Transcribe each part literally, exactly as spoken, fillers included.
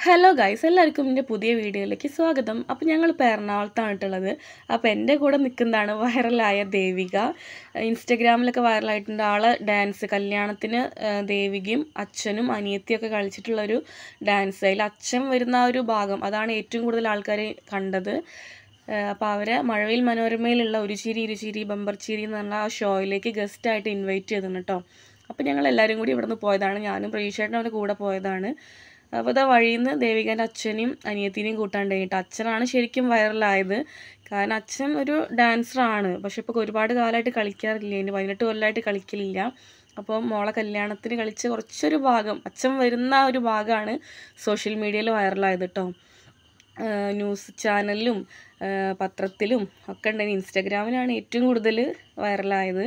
Hello guys, എല്ലാവർക്കും എൻ്റെ പുതിയ വീഡിയോയിലേക്ക് സ്വാഗതം. അപ്പോൾ ഞങ്ങൾ ഇപ്പോൾ എറണാകുളത്താണ്. അപ്പോൾ എൻ്റെ കൂടെ നിൽക്കുന്നതാണ് വൈറലായ ദേവിക. ഇൻസ്റ്റഗ്രാമിലൊക്കെ വൈറലായിട്ടുണ്ട്. ആളെ ഡാൻസ് കല്യാണത്തിന് ദേവികയും അച്ഛനും അനിയത്തിയൊക്കെ കളിച്ചിട്ടുള്ളൊരു ഡാൻസ്. അതിൽ അച്ഛൻ വരുന്ന ആ ഒരു ഭാഗം അതാണ് ഏറ്റവും കൂടുതൽ ആൾക്കാർ കണ്ടത്. അപ്പോൾ അവരെ മഴവിൽ മനോരമയിലുള്ള ഒരു ചിരി ഇരുചിരി ബമ്പർ ചിരി എന്ന് പറഞ്ഞ ആ ഷോയിലേക്ക് ഗസ്റ്റായിട്ട് ഇൻവൈറ്റ് ചെയ്തിരുന്നു കേട്ടോ. അപ്പോൾ ഞങ്ങൾ എല്ലാവരും കൂടി ഇവിടെ നിന്ന് പോയതാണ്. ഞാനും പ്രതീക്ഷേട്ടനും അവരുടെ കൂടെ പോയതാണ്. അപ്പോൾ ഇതാ വഴിയിൽ നിന്ന് ദേവികേൻ്റെ അച്ഛനെയും അനിയത്തിനെയും കൂട്ടാണ്ടായിട്ട് അച്ഛനാണ് ശരിക്കും വൈറലായത്. കാരണം അച്ഛൻ ഒരു ഡാൻസറാണ്, പക്ഷെ ഇപ്പോൾ ഒരുപാട് കാലമായിട്ട് കളിക്കാറില്ല. ഇനി പതിനെട്ട് കൊല്ലമായിട്ട് കളിക്കലില്ല. അപ്പോൾ മോളെ കല്യാണത്തിന് കളിച്ച് കുറച്ചൊരു ഭാഗം അച്ഛൻ വരുന്ന ഒരു ഭാഗമാണ് സോഷ്യൽ മീഡിയയിൽ വൈറലായത് കേട്ടോ. ന്യൂസ് ചാനലിലും പത്രത്തിലും ഒക്കെ ഉണ്ട്. ഇൻസ്റ്റാഗ്രാമിലാണ് ഏറ്റവും കൂടുതൽ വൈറലായത്.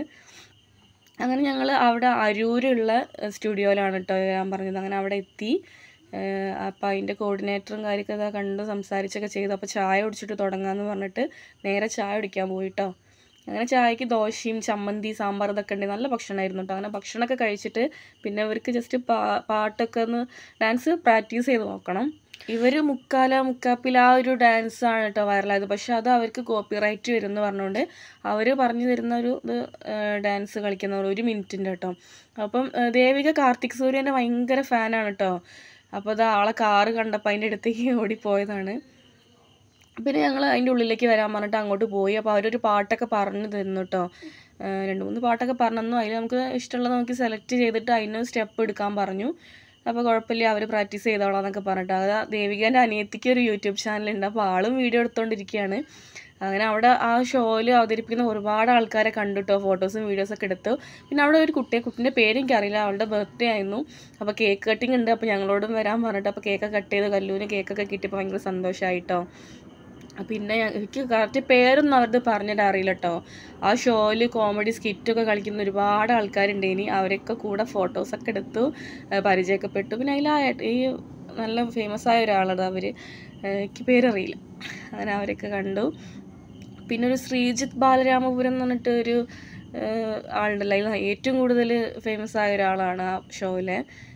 അങ്ങനെ ഞങ്ങൾ അവിടെ അരൂരുള്ള സ്റ്റുഡിയോയിലാണ് കേട്ടോ ഞാൻ പറഞ്ഞത്. അങ്ങനെ അവിടെ എത്തി. അപ്പോൾ അതിൻ്റെ കോർഡിനേറ്ററും കാര്യമൊക്കെ കണ്ട് സംസാരിച്ചൊക്കെ ചെയ്തു. അപ്പോൾ ചായ കുടിച്ചിട്ട് തുടങ്ങാമെന്ന് പറഞ്ഞിട്ട് നേരെ ചായ കുടിക്കാൻ പോയിട്ടോ. അങ്ങനെ ചായക്ക് ദോശയും ചമ്മന്തി സാമ്പാർ ഇതൊക്കെ ഉണ്ട്. നല്ല ഭക്ഷണമായിരുന്നു കേട്ടോ. അങ്ങനെ ഭക്ഷണമൊക്കെ കഴിച്ചിട്ട് പിന്നെ ഇവർക്ക് ജസ്റ്റ് പാ പാട്ടൊക്കെ ഒന്ന് ഡാൻസ് പ്രാക്ടീസ് ചെയ്ത് നോക്കണം. ഇവർ മുക്കാല മുക്കാപ്പിൽ ആ ഒരു ഡാൻസാണ് കേട്ടോ വൈറലായത്. പക്ഷെ അത് അവർക്ക് കോപ്പിറൈറ്റ് വരും എന്ന് പറഞ്ഞുകൊണ്ട് അവർ പറഞ്ഞു തരുന്ന ഒരു ഇത് ഡാൻസ് കളിക്കുന്നവർ ഒരു മിനിറ്റിൻ്റെ കേട്ടോ. അപ്പം ദേവിക കാർത്തിക് സൂര്യൻ്റെ ഭയങ്കര ഫാനാണ് കേട്ടോ. അപ്പോൾ അത് ആളെ കാറ് കണ്ടപ്പോൾ അതിൻ്റെ അടുത്തേക്ക് ഓടിപ്പോയതാണ്. പിന്നെ ഞങ്ങൾ അതിൻ്റെ ഉള്ളിലേക്ക് വരാൻ പറഞ്ഞിട്ട് അങ്ങോട്ട് പോയി. അപ്പോൾ അവരൊരു പാട്ടൊക്കെ പറഞ്ഞു തരുന്നു കേട്ടോ. രണ്ട് മൂന്ന് പാട്ടൊക്കെ പറഞ്ഞു. അതിൽ നമുക്ക് ഇഷ്ടമുള്ളത് നോക്കി സെലക്ട് ചെയ്തിട്ട് അതിന് സ്റ്റെപ്പ് എടുക്കാൻ പറഞ്ഞു. അപ്പോൾ കുഴപ്പമില്ല, അവർ പ്രാക്ടീസ് ചെയ്തോളാം എന്നൊക്കെ പറഞ്ഞിട്ട്. അത് ദേവികേൻ്റെ അനിയത്തിക്ക് ഒരു യൂട്യൂബ് ചാനലുണ്ട്. അപ്പോൾ ആളും വീഡിയോ എടുത്തുകൊണ്ടിരിക്കുകയാണ്. അങ്ങനെ അവിടെ ആ ഷോയിൽ അവതരിപ്പിക്കുന്ന ഒരുപാട് ആൾക്കാരെ കണ്ടു കേട്ടോ. ഫോട്ടോസും വീഡിയോസൊക്കെ എടുത്തു. പിന്നെ അവിടെ ഒരു കുട്ടിയെ കുട്ടീൻ്റെ പേരെനിക്കറിയില്ല, അവളുടെ ബർത്ത്ഡേ ആയിരുന്നു. അപ്പോൾ കേക്ക് കട്ടിങ് ഉണ്ട്. അപ്പോൾ ഞങ്ങളോടും വരാൻ പറഞ്ഞിട്ട് അപ്പോൾ കേക്കൊക്കെ കട്ട് ചെയ്ത് കല്ലൂരിന് കേക്കൊക്കെ കിട്ടിയപ്പോൾ ഭയങ്കര സന്തോഷമായിട്ടോ. പിന്നെ എനിക്ക് കറക്റ്റ് പേരൊന്നും അവരത് പറഞ്ഞിട്ട് അറിയില്ല കേട്ടോ. ആ ഷോയിൽ കോമഡി സ്കിറ്റൊക്കെ കളിക്കുന്ന ഒരുപാട് ആൾക്കാരുണ്ട്. ഇനി അവരൊക്കെ കൂടെ ഫോട്ടോസൊക്കെ എടുത്തു പരിചയപ്പെട്ടു. പിന്നെ അതിൽ ഈ നല്ല ഫേമസ് ആയ ഒരാളാണ് അവർ, എനിക്ക് പേരറിയില്ല. അങ്ങനെ അവരൊക്കെ കണ്ടു. പിന്നെ ഒരു ശ്രീജിത്ത് ബാലരാമപുരം എന്ന് പറഞ്ഞിട്ട് ഒരു ആളുണ്ടല്ലോ, അതിൽ ഏറ്റവും കൂടുതൽ ഫേമസ് ആയ ഒരാളാണ് ആ ഷോയിലെ.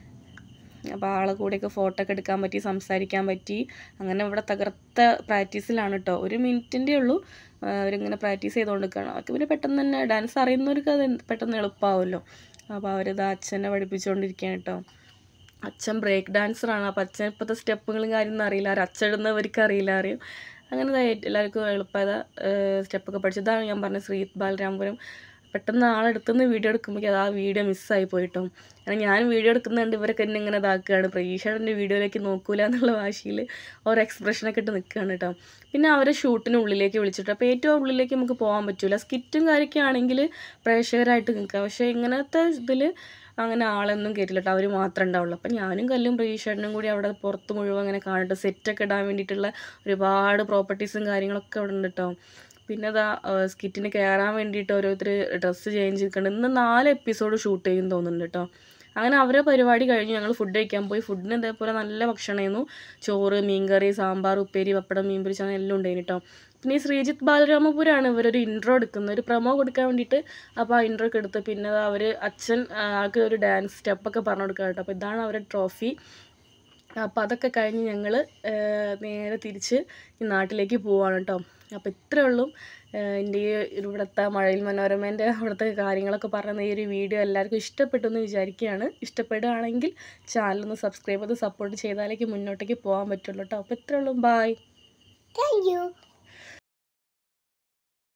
അപ്പോൾ ആളെ കൂടെയൊക്കെ ഫോട്ടോ ഒക്കെ എടുക്കാൻ പറ്റി, സംസാരിക്കാൻ പറ്റി. അങ്ങനെ ഇവിടെ തകർത്ത പ്രാക്ടീസിലാണ് കേട്ടോ. ഒരു മിനിറ്റിൻ്റെ ഉള്ളൂ അവരിങ്ങനെ പ്രാക്ടീസ് ചെയ്തുകൊണ്ടിരിക്കുകയാണ്. അവർക്ക് പിന്നെ പെട്ടെന്ന് തന്നെ ഡാൻസ് അറിയുന്നവർക്ക് അത് പെട്ടെന്ന് എളുപ്പമാവുമല്ലോ. അപ്പോൾ അവരിത് അച്ഛനെ പഠിപ്പിച്ചുകൊണ്ടിരിക്കുകയാണ് കേട്ടോ. അച്ഛൻ ബ്രേക്ക് ഡാൻസറാണ്. അപ്പോൾ അച്ഛൻ ഇപ്പോഴത്തെ സ്റ്റെപ്പുകളും കാര്യമൊന്നും അറിയില്ല, അച്ഛടുന്നവർക്ക് അറിയില്ല അറിയും. അങ്ങനെ എല്ലാവർക്കും എളുപ്പമായത് സ്റ്റെപ്പൊക്കെ പഠിച്ചതാണ് ഞാൻ പറഞ്ഞത് ശ്രീജിത്ത് ബാലരാമപുരം. പെട്ടെന്ന് ആളെടുത്തുനിന്ന് വീഡിയോ എടുക്കുമ്പോൾ അത് ആ വീഡിയോ മിസ്സായി പോയിട്ടോ. കാരണം ഞാൻ വീഡിയോ എടുക്കുന്നുണ്ട്, ഇവരൊക്കെ എന്നെ ഇങ്ങനെ ഇതാക്കുകയാണ്. പ്രതീക്ഷയുടെ വീഡിയോയിലേക്ക് നോക്കൂല എന്നുള്ള വാശിയിൽ ഓരോ എക്സ്പ്രഷനൊക്കെ ഇട്ട് നിൽക്കുകയാണ് കേട്ടോ. പിന്നെ അവരെ ഷൂട്ടിന് ഉള്ളിലേക്ക് വിളിച്ചിട്ട്, അപ്പോൾ ഏറ്റവും ഉള്ളിലേക്ക് നമുക്ക് പോകാൻ പറ്റില്ല. സ്കിറ്റും കാര്യമൊക്കെ ആണെങ്കിൽ പ്രേക്ഷകരായിട്ട് നിൽക്കുക. പക്ഷേ ഇങ്ങനത്തെ ഇതിൽ അങ്ങനെ ആളൊന്നും കയറ്റില്ല കേട്ടോ, അവർ മാത്രമേ ഉണ്ടാവുള്ളൂ. അപ്പം ഞാനും കല്ലും പ്രതീക്ഷേട്ടനും കൂടി അവിടെ പുറത്ത് മുഴുവൻ അങ്ങനെ കാണട്ടെ. സെറ്റൊക്കെ ഇടാൻ വേണ്ടിയിട്ടുള്ള ഒരുപാട് പ്രോപ്പർട്ടീസും കാര്യങ്ങളൊക്കെ അവിടെ ഉണ്ട് കേട്ടോ. പിന്നെ അതാ സ്കിറ്റിന് കയറാൻ വേണ്ടിയിട്ട് ഓരോരുത്തർ ഡ്രസ്സ് ചേഞ്ച് ചെയ്തിട്ടുണ്ട്. ഇന്ന് നാല് എപ്പിസോഡ് ഷൂട്ട് ചെയ്യും തോന്നുന്നുണ്ട് കേട്ടോ. അങ്ങനെ അവരെ പരിപാടി കഴിഞ്ഞ് ഞങ്ങൾ ഫുഡ് കഴിക്കാൻ പോയി. ഫുഡിന് ഇതേപോലെ നല്ല ഭക്ഷണമായിരുന്നു. ചോറ്, മീൻകറി, സാമ്പാർ, ഉപ്പേരി, പപ്പടം, മീൻ പൊരിച്ച എല്ലാം ഉണ്ടായിരുന്നു കേട്ടോ. പിന്നെ ഈ ശ്രീജിത്ത് ബാലരാമപുരമാണ് ഇവരൊരു ഇൻട്രോ എടുക്കുന്നത്, ഒരു പ്രൊമോ കൊടുക്കാൻ വേണ്ടിയിട്ട്. അപ്പോൾ ആ ഇൻട്രോ ഒക്കെ എടുത്ത് പിന്നെ അവർ അച്ഛൻ ആൾക്ക് ഒരു ഡാൻസ് സ്റ്റെപ്പൊക്കെ പറഞ്ഞു കൊടുക്കുക കേട്ടോ. അപ്പോൾ ഇതാണ് അവരുടെ ട്രോഫി. അപ്പോൾ അതൊക്കെ കഴിഞ്ഞ് ഞങ്ങൾ നേരെ തിരിച്ച് ഈ നാട്ടിലേക്ക് പോവുകയാണ് കേട്ടോ. അപ്പോൾ ഇത്രയേ ഉള്ളൂ എൻ്റെ ഈ ഇവിടുത്തെ മഴവിൽ മനോരമേൻ്റെ അവിടുത്തെ കാര്യങ്ങളൊക്കെ പറയുന്ന ഈ ഒരു വീഡിയോ എല്ലാവർക്കും ഇഷ്ടപ്പെട്ടു എന്ന് വിചാരിക്കുകയാണ്. ഇഷ്ടപ്പെടുകയാണെങ്കിൽ ചാനലൊന്ന് സബ്സ്ക്രൈബ് ചെയ്ത് സപ്പോർട്ട് ചെയ്താലേക്ക് മുന്നോട്ടേക്ക് പോകാൻ പറ്റുള്ളൂ കേട്ടോ. അപ്പോൾ ഇത്രയേ ഉള്ളൂ. ബായ്. Thank U.